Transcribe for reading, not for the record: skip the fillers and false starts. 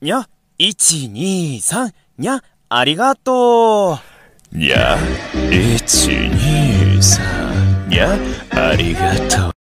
にゃ、1、2、3、にゃ、ありがとう。 にゃ、1、2、3、にゃ、ありがとう。